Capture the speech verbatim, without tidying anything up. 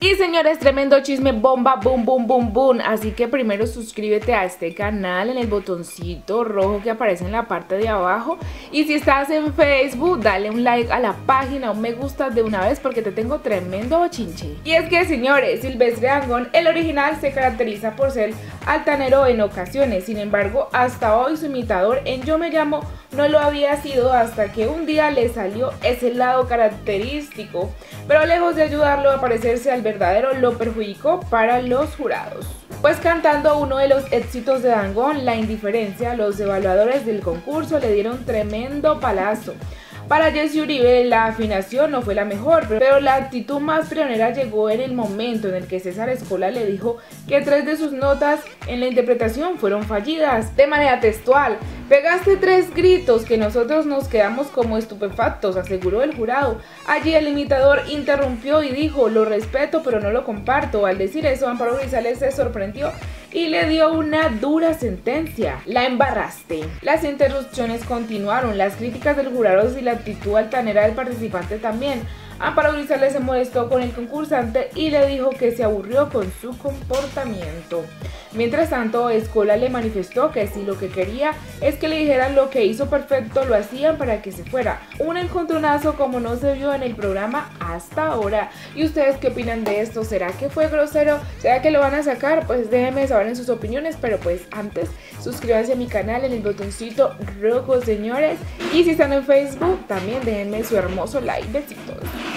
Y señores, tremendo chisme, bomba, boom, boom, boom, boom. Así que primero suscríbete a este canal en el botoncito rojo que aparece en la parte de abajo. Y si estás en Facebook, dale un like a la página, un me gusta de una vez porque te tengo tremendo bochinche. Y es que señores, Silvestre Dangond, el original, se caracteriza por ser altanero en ocasiones. Sin embargo, hasta hoy su imitador en Yo Me Llamo no lo había sido hasta que un día le salió ese lado característico. Pero lejos de ayudarlo a parecerse al verdadero, lo perjudicó para los jurados. Pues cantando uno de los éxitos de Dangond, La Indiferencia, los evaluadores del concurso le dieron tremendo palazo. Para Jessy Uribe la afinación no fue la mejor, pero la actitud más pionera llegó en el momento en el que César Escola le dijo que tres de sus notas en la interpretación fueron fallidas. De manera textual: pegaste tres gritos que nosotros nos quedamos como estupefactos, aseguró el jurado. Allí el imitador interrumpió y dijo: lo respeto pero no lo comparto. Al decir eso, Amparo Grisales se sorprendió y le dio una dura sentencia: la embarraste. Las interrupciones continuaron, las críticas del jurado y la actitud altanera del participante también. Amparo Grisales se molestó con el concursante y le dijo que se aburrió con su comportamiento. Mientras tanto, Escola le manifestó que si lo que quería es que le dijeran lo que hizo perfecto, lo hacían para que se fuera. Un encontronazo como no se vio en el programa hasta ahora. ¿Y ustedes qué opinan de esto? ¿Será que fue grosero? ¿Será que lo van a sacar? Pues déjenme saber en sus opiniones, pero pues antes suscríbanse a mi canal en el botoncito rojo, señores. Y si están en Facebook, también déjenme su hermoso like. Besitos.